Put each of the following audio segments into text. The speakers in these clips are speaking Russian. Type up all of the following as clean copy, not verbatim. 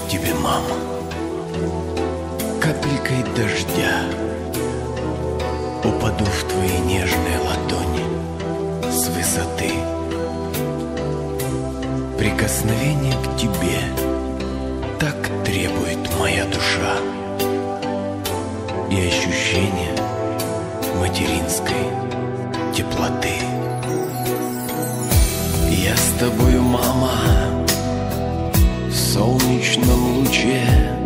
тебе, мама, капелькой дождя упаду в твои нежные ладони с высоты. Прикосновение к тебе так требует моя душа, и ощущение материнской теплоты. Я с тобою, мама, в солнечном луче,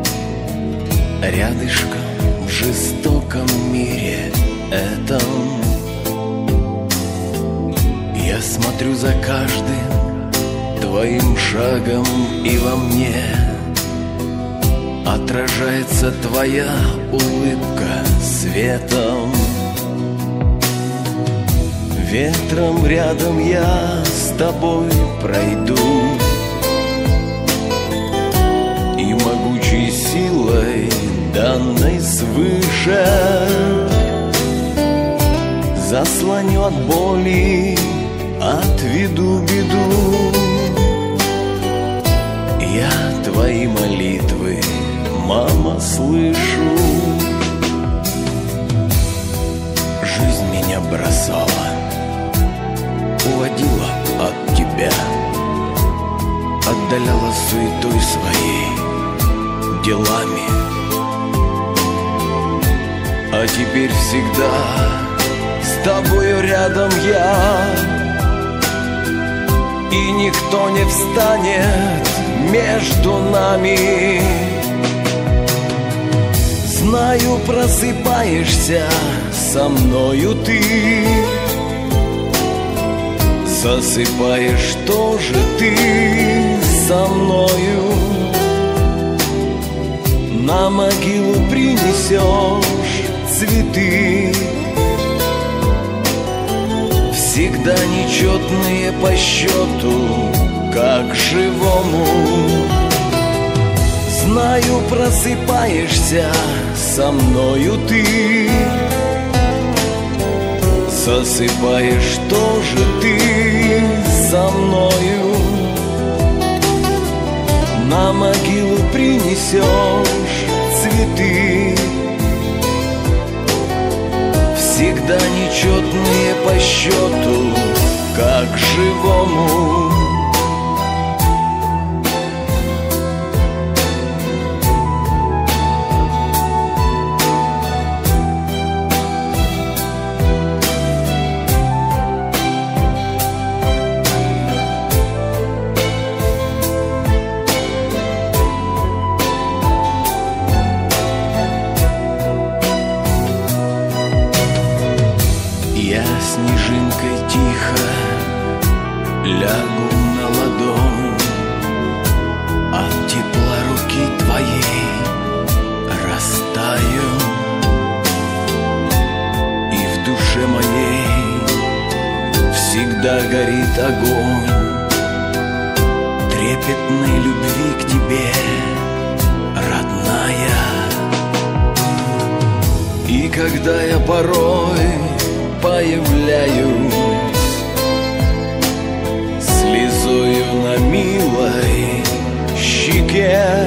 рядышком в жестоком мире этом. Я смотрю за каждым твоим шагом, и во мне отражается твоя улыбка светом. Ветром рядом я с тобой пройду, и могучей силой, данной свыше, заслоню от боли, отведу беду. Я твои молитвы, мама, слышу. Жизнь меня бросала, уводила от тебя, отдаляла суетой своей, делами. А теперь всегда с тобою рядом я, и никто не встанет между нами. Знаю, просыпаешься со мною ты, засыпаешь тоже ты со мною. На могилу принесешь цветы, всегда нечетные по счету, как живому. Знаю, просыпаешься со мною ты, засыпаешь тоже ты со мною. На могилу принесешь цветы, всегда нечетные по счету, как живому. Я снежинкой тихо лягу на ладонь, от тепла руки твоей растаю, и в душе моей всегда горит огонь трепетной любви к тебе, родная. И когда я порой появляюсь слезою на милой щеке,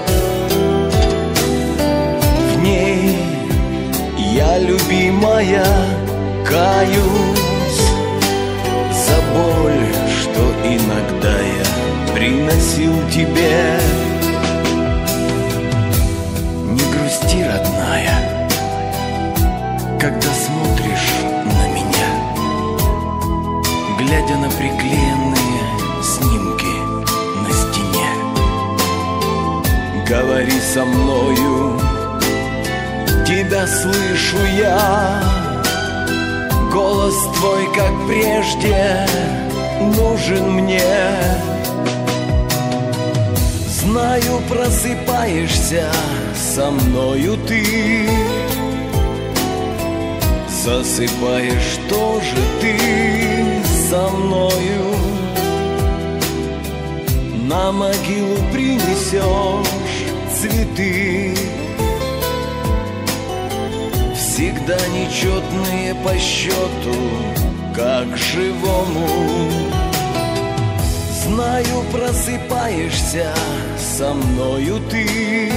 в ней я, любимая, каюсь за боль, что иногда я приносил тебе. Не грусти, родная, когда смотришь на меня, глядя на приклеенные снимки на стене. Говори со мною, тебя слышу я, голос твой, как прежде, нужен мне. Знаю, просыпаешься со мною ты, засыпаешь тоже ты со мною. На могилу принесешь цветы, всегда нечетные по счету, как живому. Знаю, просыпаешься со мною ты,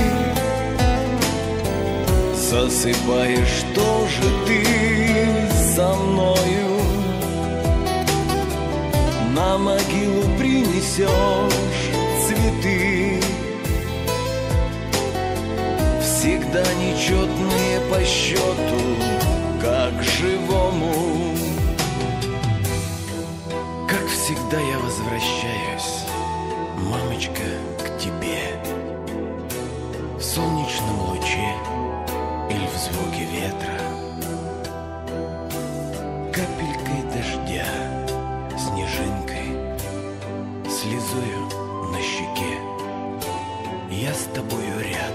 засыпаешь тоже ты со мною. На могилу принесешь цветы, всегда нечетные по счету, как живому. Как всегда я возвращаюсь, мамочка, к тебе, в солнечном луче или в звуке ветра, капелькой дождя, снежинкой, слезою на щеке. Я с тобою рядом.